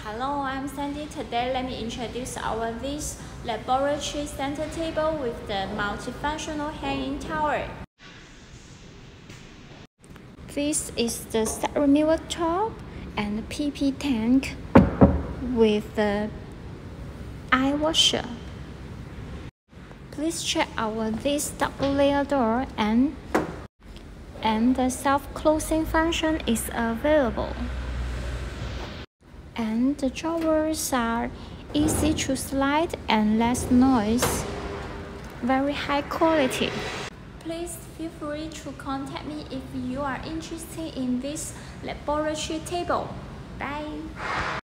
Hello, I'm Sandy. Today, let me introduce our this laboratory center table with the multifunctional hanging tower. This is the salt removal top and PP tank with the eye washer. Please check our this double layer door and the self-closing function is available. And the drawers are easy to slide and less noise. Very high quality. Please feel free to contact me if you are interested in this laboratory table. Bye.